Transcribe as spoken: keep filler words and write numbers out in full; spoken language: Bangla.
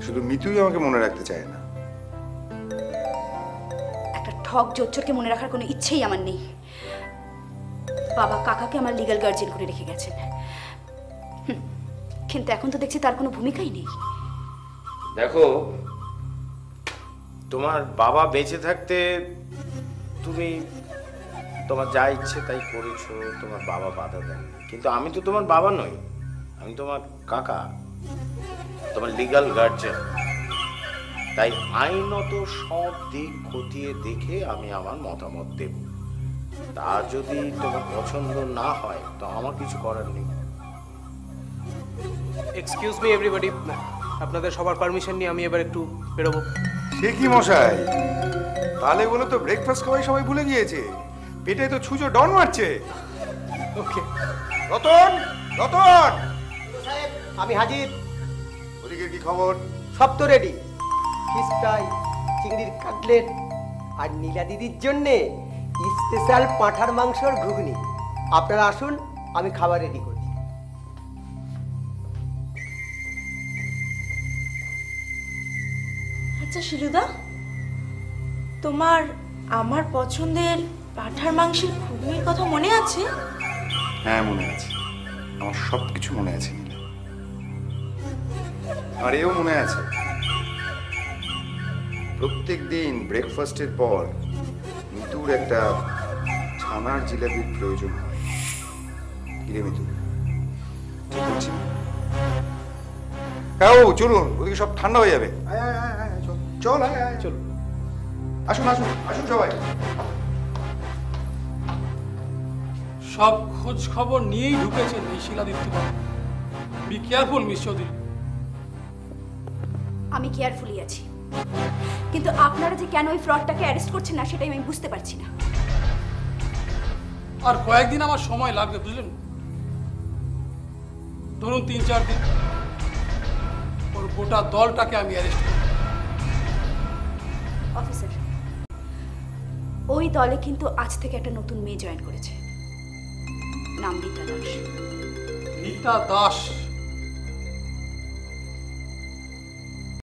শুধু মিতুই আমাকে মনে রাখতে চায় না। একটা ঠক জোচ্চরকে মনে রাখার কোনো ইচ্ছেই আমার নেই। বাবা কাকাকে আমার লিগ্যাল গার্জিয়ান করে রেখে গেছেন, কিন্তু এখন তো দেখছি তার কোনো ভূমিকাই নেই। দেখো, তোমার বাবা বেঁচে থাকতে তুমি তোমার যা ইচ্ছে তাই করেছো, তোমার বাবা বাধা দেন, কিন্তু আমি তো তোমার বাবা নই, আমি তোমার কাকা, তোমার লিগ্যাল গার্জিয়ান। তাই আইনত সব দিক খতিয়ে দেখে আমি আমার মতামত দেব। তা যদি তোমার পছন্দ না হয় তো আমার কিছু করার নেই। এক্সকিউজ মি এভরিবডি, আপনাদের সবার পারমিশন নিয়ে আমি এবার একটু বেরোবো। সে কি মশাই, তাহলে বলে তো ব্রেকফাস্ট খাওয়াই সবাই ভুলে গিয়েছে, পেটে তো ছুঁচো ডন মারছে। ওকে রতন, রতন সাহেব আমি হাজির। ওদিকে কি খবর? সব তো রেডি, ফিশ ফ্রাই, চিংড়ির কাটলেট আর নীলা দিদির জন্যে স্পেশাল পাঁঠার মাংসর ঘুগনি। আপনারা আসুন, আমি খাবার রেডি করছি। আচ্ছা শিলুদা, তোমার আমার পছন্দের পাঁঠার মাংসের ঘুগনির কথা মনে আছে? হ্যাঁ মনে আছে, আমার সব কিছু মনে আছে নীলা। আর এও মনে আছে, প্রত্যেক দিন ব্রেকফাস্টের পর মিতুর একটা ছানার জিলাপির প্রয়োজন হয়। কিরে মিতু, ঠিক বলছি? হ্যাঁ ও চলুন, ওদিকে সব ঠান্ডা হয়ে যাবে। আয় আয় আয় আয় চল চল আয় আয় চল, আসুন আসুন আসুন সবাই। সব খোঁজ খবর নিয়েই ঢুকেছেন এই শিলাদিত্য বাবু। Be careful miss Chowdhury. আমি কেয়ারফুলি আছি, কিন্তু আপনারা যে কেন ওই ফ্রডটাকে অ্যারেস্ট করছেন না সেটাই আমি বুঝতে পারছি না। আর কয়েকদিন আমার সময় লাগবে, বুঝলেন? ধরুন তিন চার দিন, ওর গোটা দলটাকে আমি অ্যারেস্ট করব। অফিসার, ওই দলে কিন্তু আজ থেকে একটা নতুন মেয়ে জয়েন করেছে, নাম রীতা দাস। রীতা দাস?